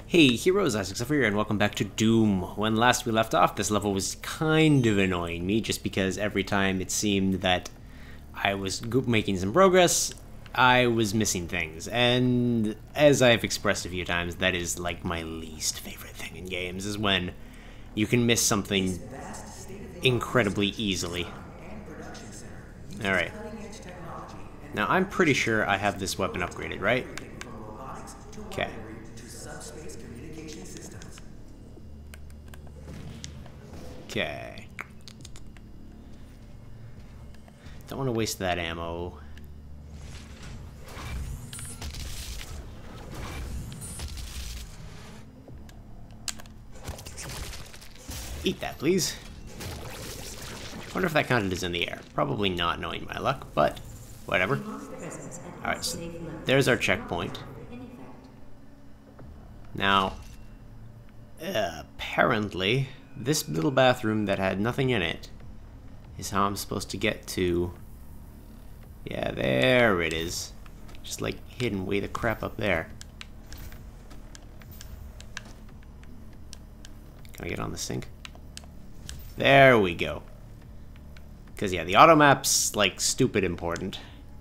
Hey heroes, Zephyr, and welcome back to Doom. When last we left off, this level was kind of annoying me, just because every time it seemed that I was making some progress, I was missing things. And as I've expressed a few times, that is like my least favorite thing in games, is when you can miss something incredibly easily. Alright. Now I'm pretty sure I have this weapon upgraded, right? Okay. Okay. Don't want to waste that ammo. Eat that, please. Wonder if that counted as in the air. Probably not, knowing my luck, but whatever. Alright, so there's our checkpoint. Now, apparently, this little bathroom that had nothing in it is how I'm supposed to get to... Yeah, there it is. Just like hidden way the crap up there. Can I get on the sink? There we go. Because, yeah, the auto map's, like, stupid important.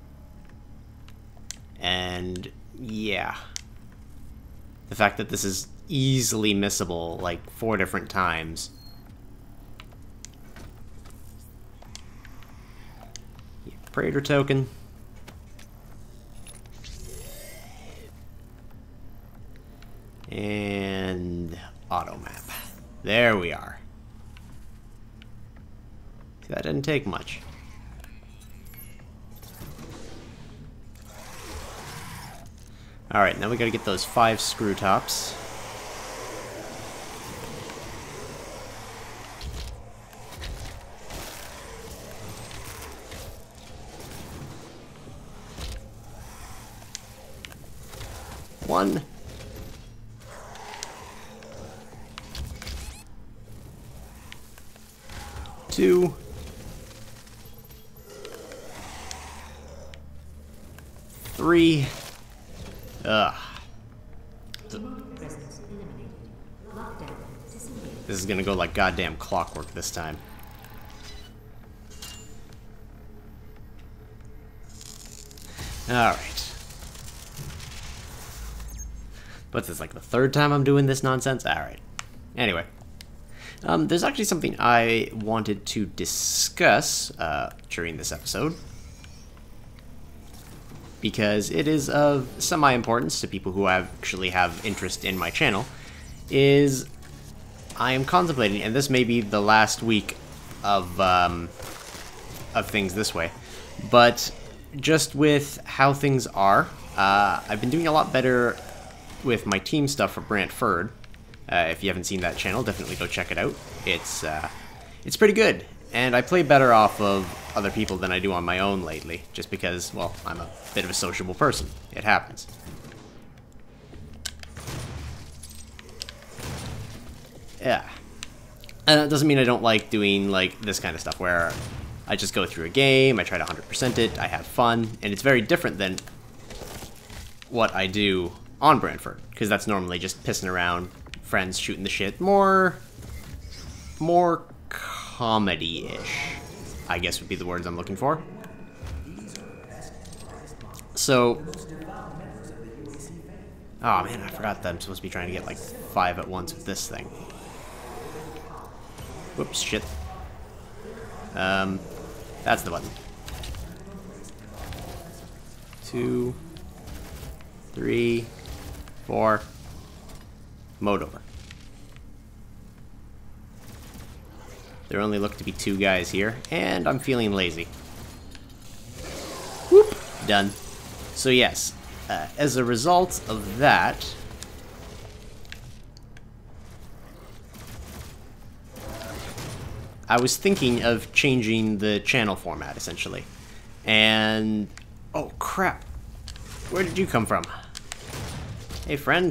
And, yeah. The fact that this is easily missable, like, 4 different times. Yeah, Praetor token. And auto map. There we are. See, that didn't take much. Alright, now we gotta get those 5 screw tops. One. Two. Three. Ugh. This is gonna go like goddamn clockwork this time. Alright. What's this, like the 3rd time I'm doing this nonsense? Alright. Anyway. There's actually something I wanted to discuss during this episode, because it is of semi-importance to people who actually have interest in my channel, is I am contemplating, and this may be the last week of things this way, but just with how things are, I've been doing a lot better with my team stuff for Brantford. If you haven't seen that channel, definitely go check it out. It's pretty good, and I play better off of other people than I do on my own lately, just because, well, I'm a bit of a sociable person. It happens. Yeah. And that doesn't mean I don't like doing, like, this kind of stuff, where I just go through a game, I try to 100% it, I have fun, and it's very different than what I do on Brantford, because that's normally just pissing around, friends shooting the shit, more comedy-ish, I guess would be the words I'm looking for. So, oh man, I forgot that I'm supposed to be trying to get like 5 at once with this thing. Whoops, shit. That's the button. 2, 3, 4. Mode over. There only look to be 2 guys here, and I'm feeling lazy. Whoop! Done. So yes, as a result of that, I was thinking of changing the channel format, essentially. And... oh, crap. Where did you come from? Hey, friend.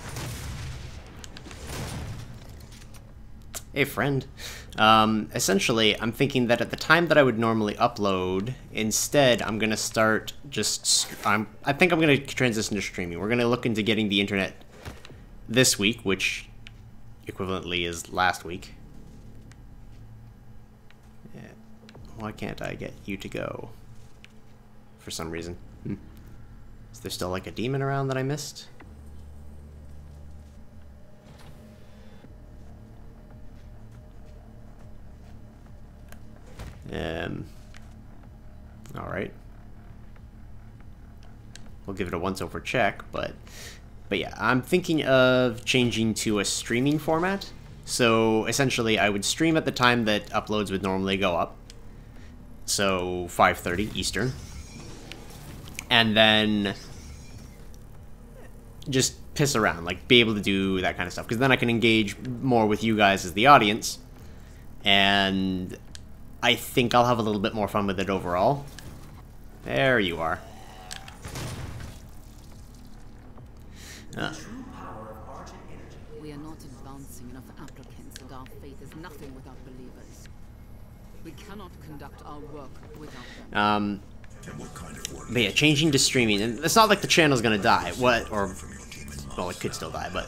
Hey, friend. Essentially, I'm thinking that at the time that I would normally upload, instead, I'm gonna start just... I think I'm gonna transition to streaming. We're gonna look into getting the internet this week, which equivalently is last week. Yeah. Why can't I get you to go? For some reason. Is there still like a demon around that I missed? Alright. We'll give it a once-over check, but yeah, I'm thinking of changing to a streaming format. So essentially, I would stream at the time that uploads would normally go up. So 5:30 Eastern. And then just piss around, like be able to do that kind of stuff. Because then I can engage more with you guys as the audience. And I think I'll have a little bit more fun with it overall. There you are. We are not advancing enough applicants, and our faith is nothing without believers. We cannot conduct our work without them. But yeah, changing to streaming, and it's not like the channel's gonna die. What, or, well, it could still die, but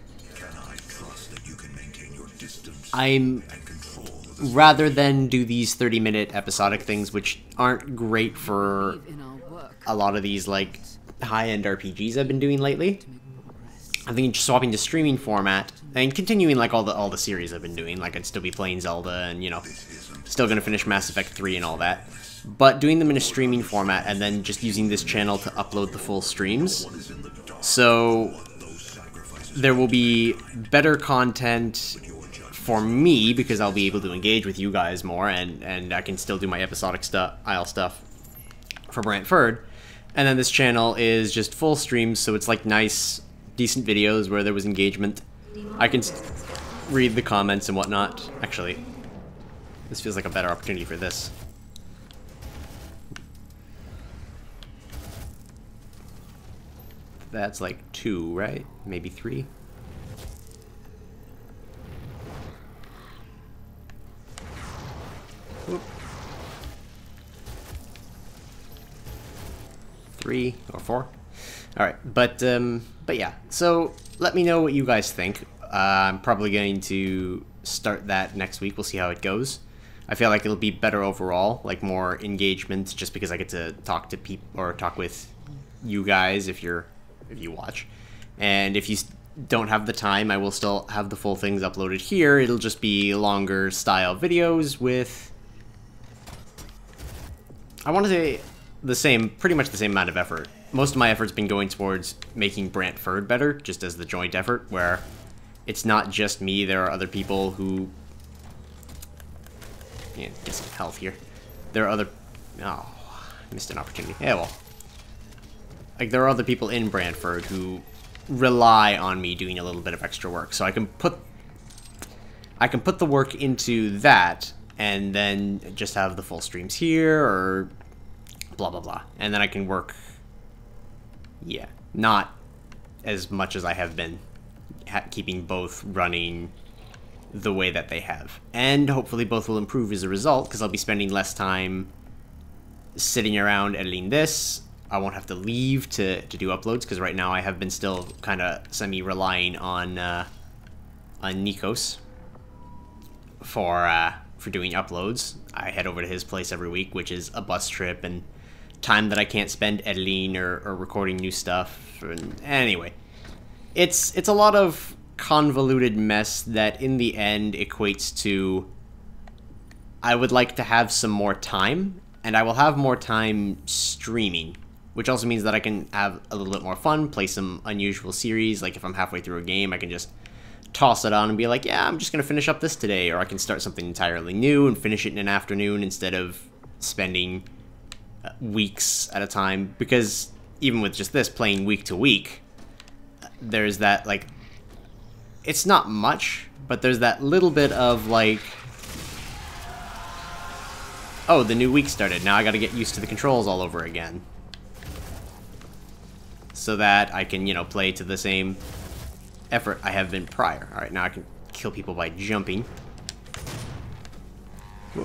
I'm, rather than do these 30-minute episodic things, which aren't great for a lot of these, like, high-end RPGs I've been doing lately, I'm thinking swapping to streaming format and continuing like all the series I've been doing. Like I'd still be playing Zelda and, you know, still gonna finish Mass Effect 3 and all that. But doing them in a streaming format and then just using this channel to upload the full streams. So there will be better content for me because I'll be able to engage with you guys more, and I can still do my episodic stuff for Brantford. And then this channel is just full streams, so it's like nice, decent videos where there was engagement. I can read the comments and whatnot. Actually, this feels like a better opportunity for this. That's like 2, right? Maybe 3? Whoop. 3 or 4. Alright, but yeah, so let me know what you guys think. I'm probably going to start that next week. We'll see how it goes. I feel like it'll be better overall, like more engagement, just because I get to talk to people, or talk with you guys if you watch. And if you don't have the time, I will still have the full things uploaded here. It'll just be longer style videos with, I want to say, pretty much the same amount of effort. Most of my effort's been going towards making Brantford better, just as the joint effort, where it's not just me, there are other people who... Yeah, get some health here. There are other... Oh, I missed an opportunity. Yeah, well. Like, there are other people in Brantford who rely on me doing a little bit of extra work, so I can put the work into that, and then just have the full streams here, or blah blah blah. And then I can work... Yeah, not as much as I have been keeping both running the way that they have. And hopefully both will improve as a result, because I'll be spending less time sitting around editing this. I won't have to leave to do uploads, because right now I have been still kind of semi-relying on Nikos for doing uploads. I head over to his place every week, which is a bus trip and time that I can't spend editing or recording new stuff. And anyway, it's a lot of convoluted mess that in the end equates to I would like to have some more time, and I will have more time streaming, which also means that I can have a little bit more fun, play some unusual series. Like if I'm halfway through a game, I can just toss it on and be like, yeah, I'm just gonna finish up this today, or I can start something entirely new and finish it in an afternoon instead of spending weeks at a time. Because even with just this, playing week to week, there's that, like, it's not much, but there's that little bit of, like, oh, the new week started, now I gotta get used to the controls all over again. So that I can, you know, play to the same effort I have been prior. Alright, now I can kill people by jumping. Whoa.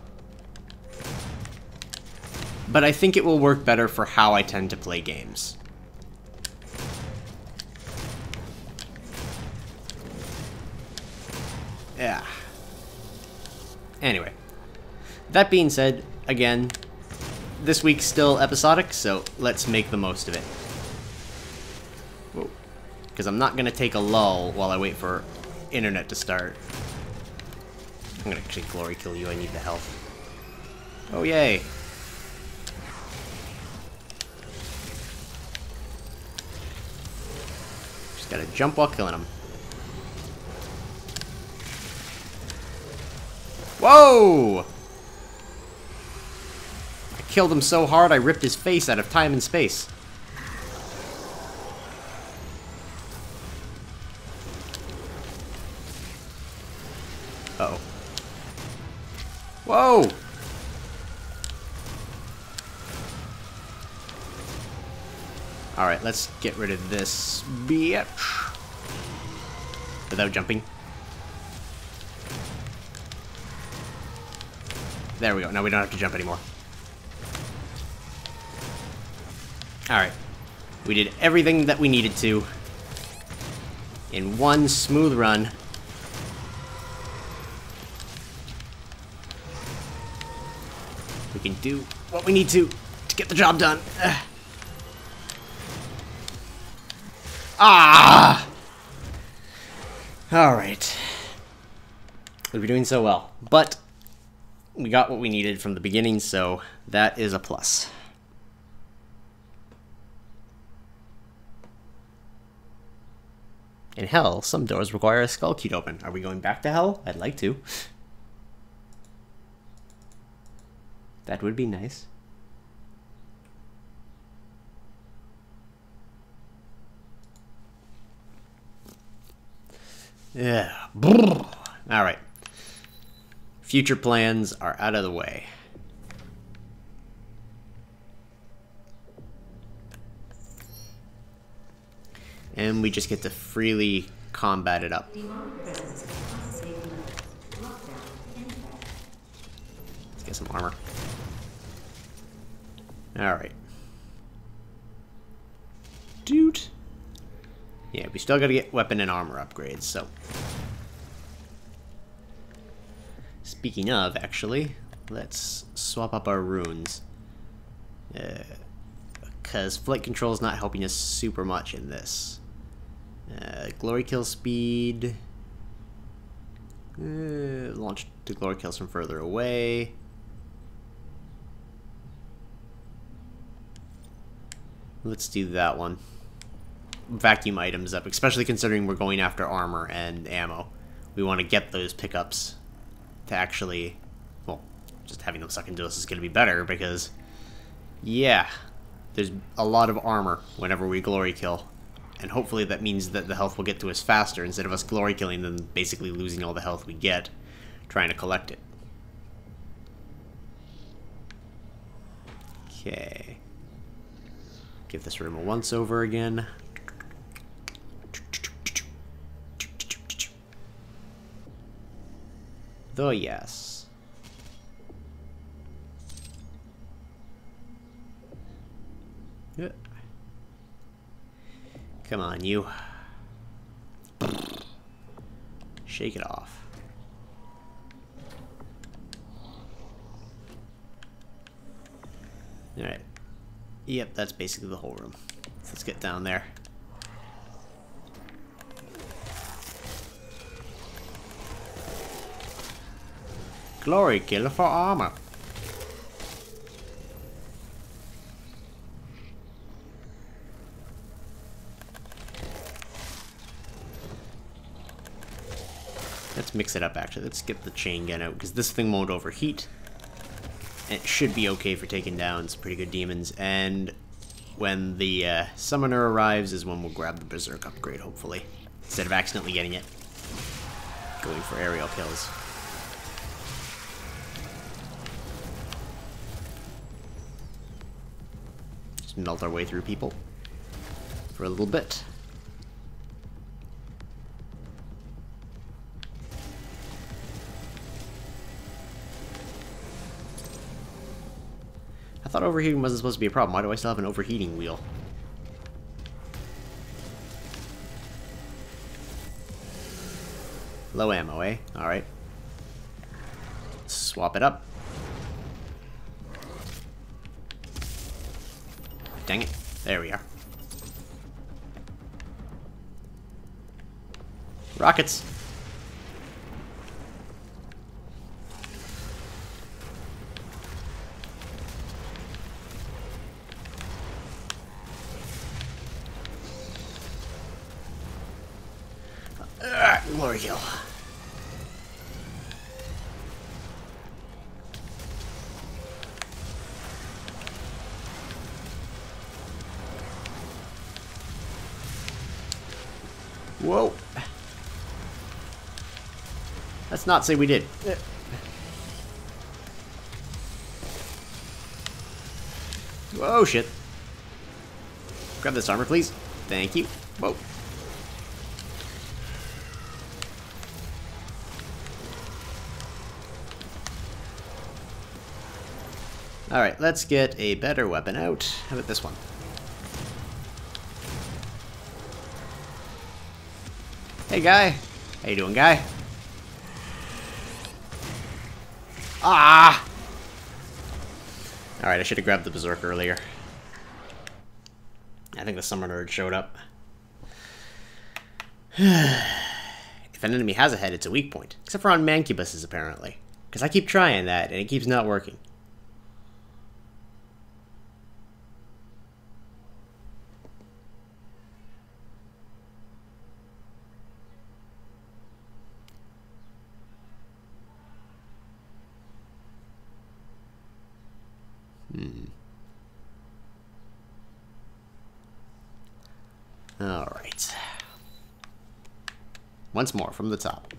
But I think it will work better for how I tend to play games. Yeah. Anyway. That being said, again, this week's still episodic, so let's make the most of it. Whoa. Because I'm not going to take a lull while I wait for internet to start. I'm going to actually glory kill you, I need the health. Oh, yay. Just gotta jump while killing him. Whoa! I killed him so hard I ripped his face out of time and space. Uh-oh. Whoa! Alright, let's get rid of this bitch. Without jumping. There we go. Now we don't have to jump anymore. Alright. We did everything that we needed to in one smooth run. We can do what we need to get the job done. Ah! Alright. We're doing so well. But we got what we needed from the beginning, so that is a plus. In hell, some doors require a skull key to open. Are we going back to hell? I'd like to. That would be nice. Yeah. Alright. Future plans are out of the way. And we just get to freely combat it up. Let's get some armor. Alright. Dude. Yeah, we still gotta get weapon and armor upgrades, so. Speaking of, actually, let's swap up our runes. Because flight control is not helping us super much in this. Glory kill speed. Launch to glory kills from further away. Let's do that one. Vacuum items up, especially considering we're going after armor and ammo. We want to get those pickups to actually, well, just having them suck into us is going to be better because, yeah, there's a lot of armor whenever we glory kill. And hopefully that means that the health will get to us faster instead of us glory killing and basically losing all the health we get trying to collect it. Okay. Give this room a once over again. Though, yes. Yeah. Come on, you. Shake it off. Alright. Yep, that's basically the whole room. So let's get down there. Glory kill for armor. Let's mix it up, actually. Let's get the chain gun out, because this thing won't overheat. And it should be okay for taking down some pretty good demons. And when the summoner arrives is when we'll grab the berserk upgrade, hopefully. Instead of accidentally getting it. Going for aerial kills. Just melt our way through people for a little bit. I thought overheating wasn't supposed to be a problem. Why do I still have an overheating wheel? Low ammo, eh? Alright. Swap it up. Dang it. There we are. Rockets! Glory kill. Whoa. Let's not say we did. Whoa, shit. Grab this armor, please. Thank you. Whoa. Alright, let's get a better weapon out. How about this one? Hey, guy. How you doing, guy? Ah! Alright, I should have grabbed the Berserk earlier. I think the Summoner had showed up. If an enemy has a head, it's a weak point. Except for on Mancubuses, apparently. Because I keep trying that, and it keeps not working. Alright. Once more, from the top.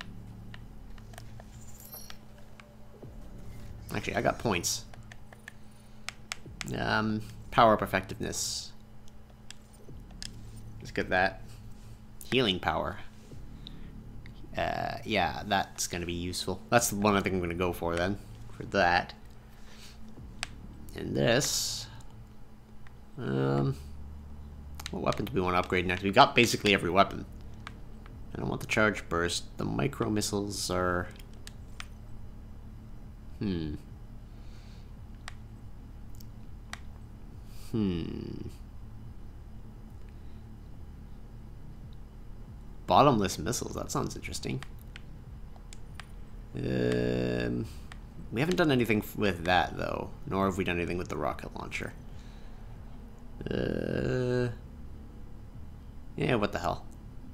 Actually, I got points. Power up effectiveness. Let's get that. Healing power. Yeah, that's gonna be useful. That's the one I think I'm gonna go for then. For that. And this... what weapon do we want to upgrade next? We got basically every weapon. I don't want the charge burst. The micro missiles are... Bottomless missiles, that sounds interesting. We haven't done anything with that, though. Nor have we done anything with the rocket launcher. Yeah, what the hell?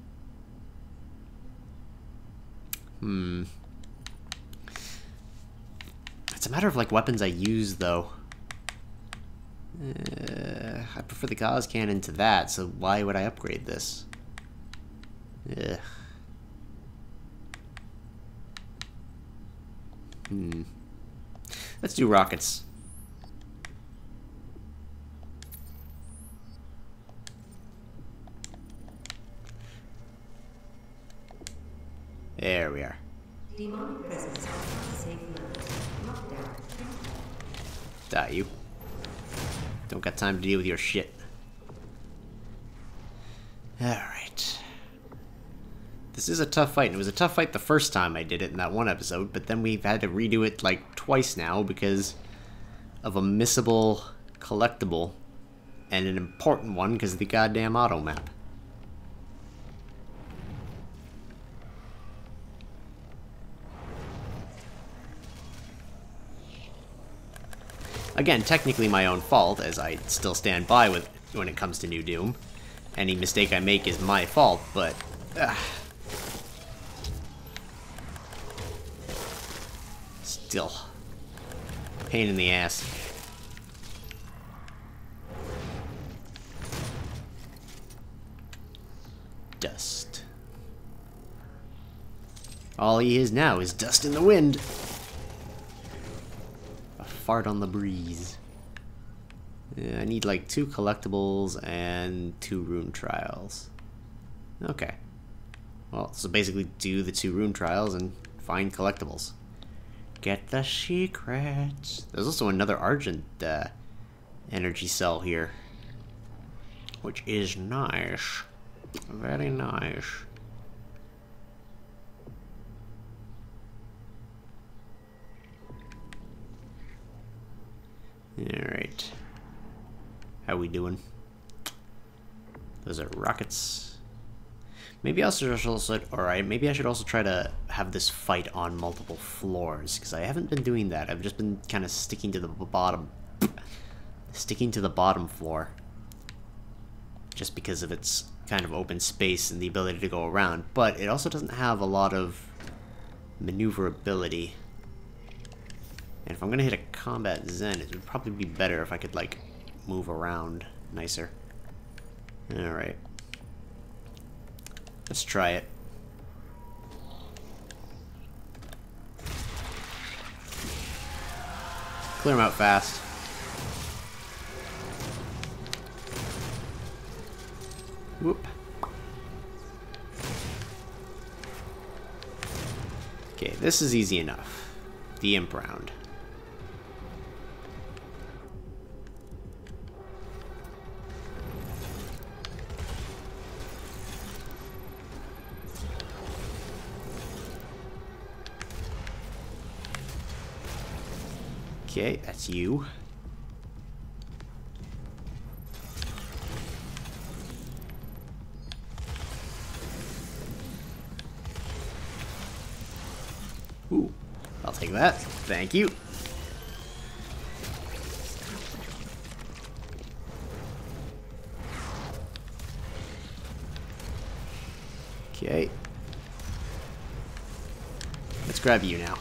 It's a matter of, like, weapons I use, though. I prefer the Gauss cannon to that, so why would I upgrade this? Ugh. Let's do rockets. There we are. Demonic presence on safe limit. Lockdown. Die, you. Don't got time to deal with your shit. Alright. This is a tough fight, and it was a tough fight the first time I did it in that one episode, but then we've had to redo it like twice now because of a missable collectible and an important one because of the goddamn auto map. Again, technically my own fault, as I still stand by with when it comes to New Doom. Any mistake I make is my fault, but... still. Pain in the ass. Dust. All he is now is dust in the wind. Fart on the breeze. Yeah, I need like 2 collectibles and 2 rune trials. Okay. Well, so basically do the 2 rune trials and find collectibles. Get the secrets. There's also another Argent energy cell here. Which is nice. Very nice. How we doing? Those are rockets. Maybe I should also, alright, maybe I should also try to have this fight on multiple floors, because I haven't been doing that. I've just been kind of sticking to the bottom. Sticking to the bottom floor. Just because of its kind of open space and the ability to go around. But it also doesn't have a lot of maneuverability. And if I'm gonna hit a combat Zen, it would probably be better if I could, like, move around nicer. Alright. Let's try it. Clear them out fast. Whoop. Okay, this is easy enough. The imp round. Okay, that's you. Ooh, I'll take that. Thank you. Okay. Let's grab you now.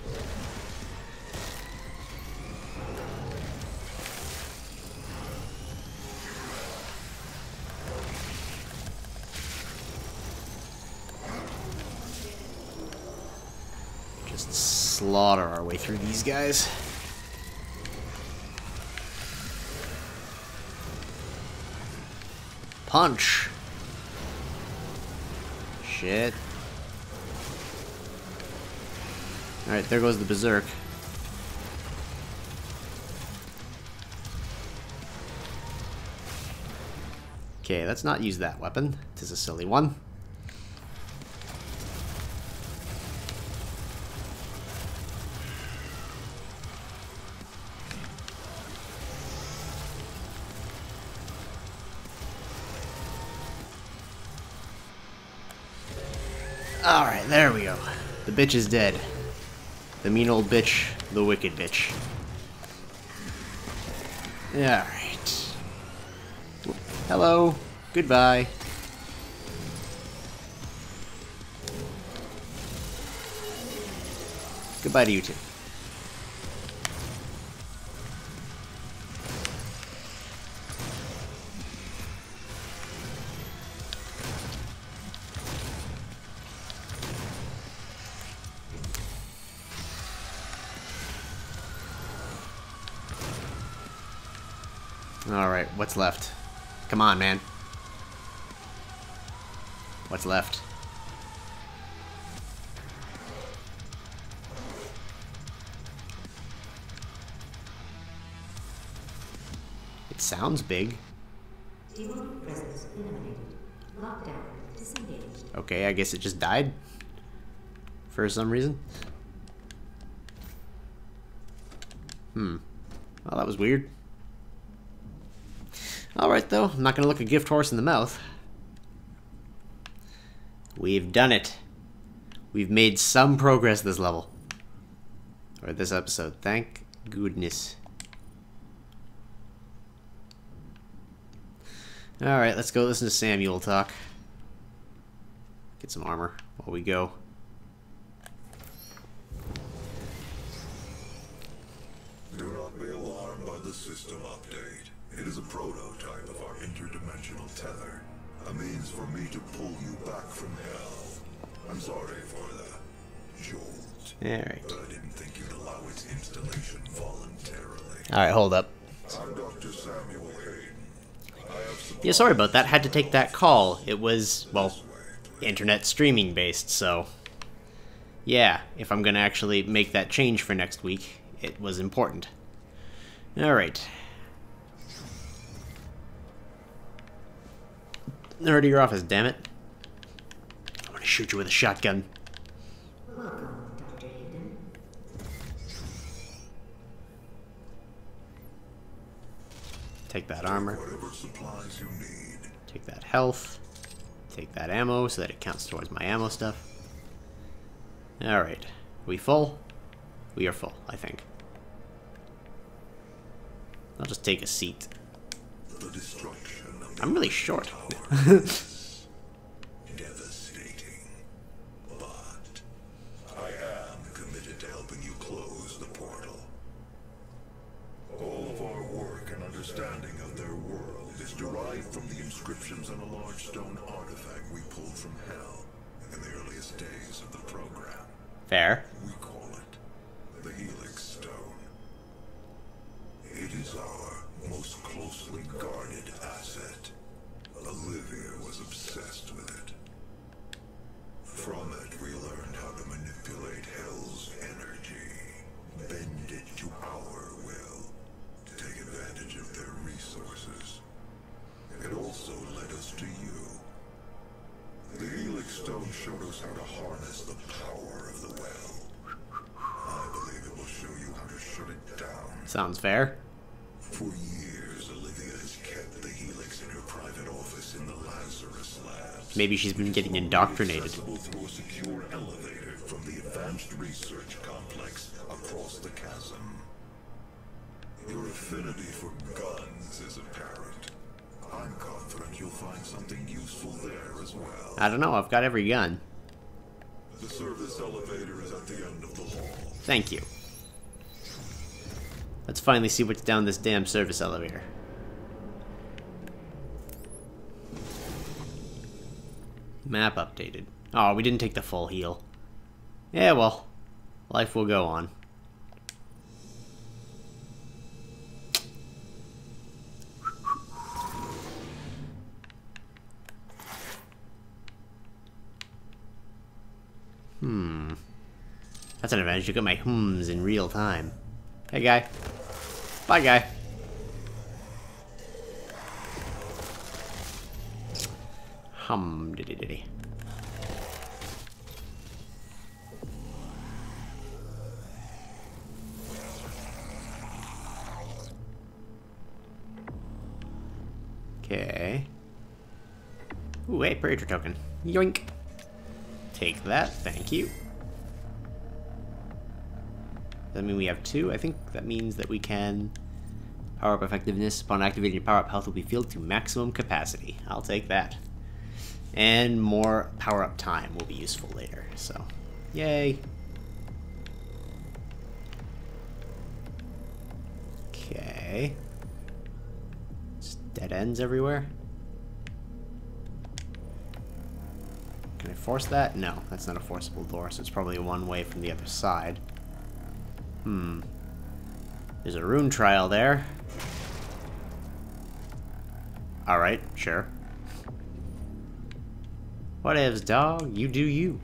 Slaughter our way through these guys. Punch. Shit. Alright, there goes the berserk. Okay, let's not use that weapon. It is a silly one. Alright, there we go. The bitch is dead. The mean old bitch, the wicked bitch. Alright. Hello. Goodbye. Goodbye to you too. Alright, what's left? Come on, man. What's left? It sounds big. Demonic presence eliminated. Lockdown disengaged. Okay, I guess it just died. For some reason. Well, that was weird. Alright, though. I'm not going to look a gift horse in the mouth. We've done it. We've made some progress this level. Or this episode. Thank goodness. Alright, let's go listen to Samuel talk. Get some armor while we go. Do not be alarmed by the system update. It is a prototype of our interdimensional tether. A means for me to pull you back from hell. I'm sorry for the jolt. Alright. But I didn't think you'd allow its installation voluntarily. Alright, hold up. I'm Dr. Samuel Hayden. I have Yeah, sorry about that. Had to take that call. It was, well, internet streaming based, so... Yeah, if I'm gonna actually make that change for next week, it was important. Alright. Nerd to your office, damn it. I'm gonna shoot you with a shotgun. Welcome, Dr. Hayden. Tell take that armor. Whatever supplies you need. Take that health. Take that ammo so that it counts towards my ammo stuff. Alright. We full? We are full, I think. I'll just take a seat. The destruction of the I'm really short. tower is devastating. But I am committed to helping you close the portal. All of our work and understanding of their world is derived from the inscriptions on a large stone artifact we pulled from Hell in the earliest days of the program. Fair. We call it the Helix Stone. It is our most closely guarded asset. Olivia was obsessed with it. From it, we learned how to manipulate Hell's energy, bend it to our will, take advantage of their resources. It also led us to you. The Helix Stone showed us how to harness the power of the well. I believe it will show you how to shut it down. Sounds fair. For years, Olivia has kept the Helix in her private office in the Lazarus Labs. Maybe she's been getting indoctrinated. Accessible through a secure elevator from the Advanced Research Complex across the chasm. Your affinity for guns is apparent. I'm confident you'll find something useful there as well. I don't know, I've got every gun. The service elevator is at the end of the hall. Thank you. Let's finally see what's down this damn service elevator. Map updated. Oh, we didn't take the full heal. Yeah, well, life will go on. That's an advantage. You get my hums in real time. Hey, guy. Bye, guy. Hum diddy diddy. Okay. Ooh, hey, Praetor token. Yoink. Take that, thank you. Does that mean we have two? I think that means that we can power up effectiveness. Upon activating your power up, health will be filled to maximum capacity. I'll take that. And more power up time will be useful later, so yay. Okay. Just dead ends everywhere. Can I force that? No, that's not a forcible door, so it's probably one way from the other side. There's a rune trial there. Alright, sure. Whatevs, dog. You do you.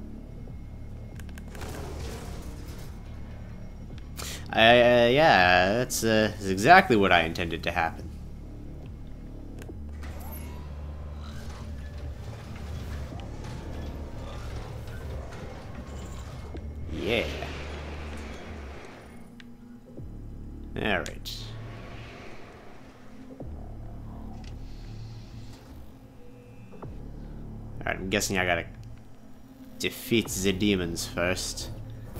Yeah, that's exactly what I intended to happen. Yeah. Alright. Alright, I'm guessing I gotta defeat the demons first.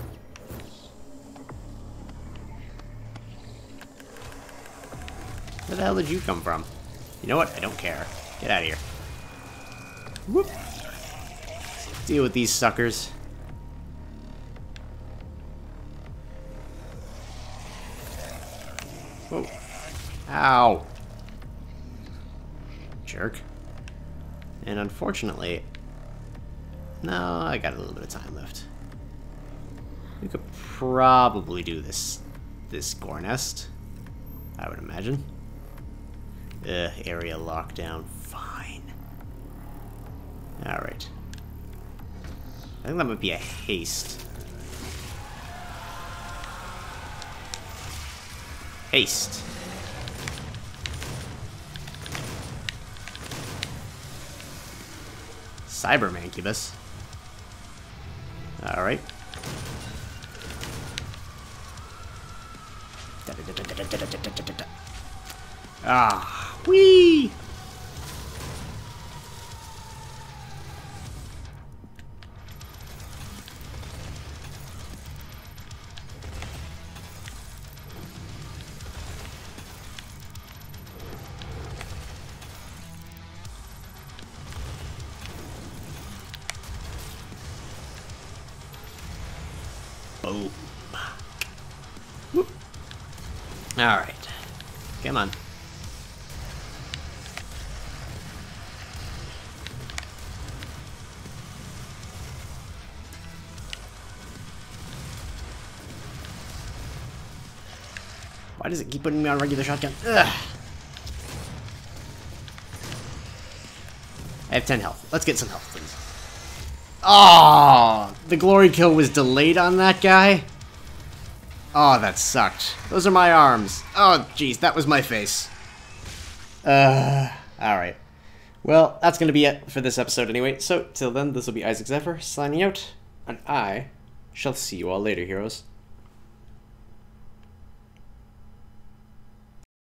Where the hell did you come from? You know what? I don't care. Get out of here. Whoop. Deal with these suckers. Whoa. Ow. Jerk. And unfortunately... No, I got a little bit of time left. We could probably do this gore nest, I would imagine. Area lockdown. Fine. Alright. I think that might be a haste. Haste. Cyber Mancubus. Alright. Ah, whee! Boom. Alright. Come on. Why does it keep putting me on regular shotgun? Ugh. I have 10 health. Let's get some health, please. Oh, the glory kill was delayed on that guy? Oh, that sucked. Those are my arms. Oh, jeez, that was my face. Alright. Well, that's going to be it for this episode anyway. So, till then, this will be Isaac Zephyr signing out, and I shall see you all later, heroes.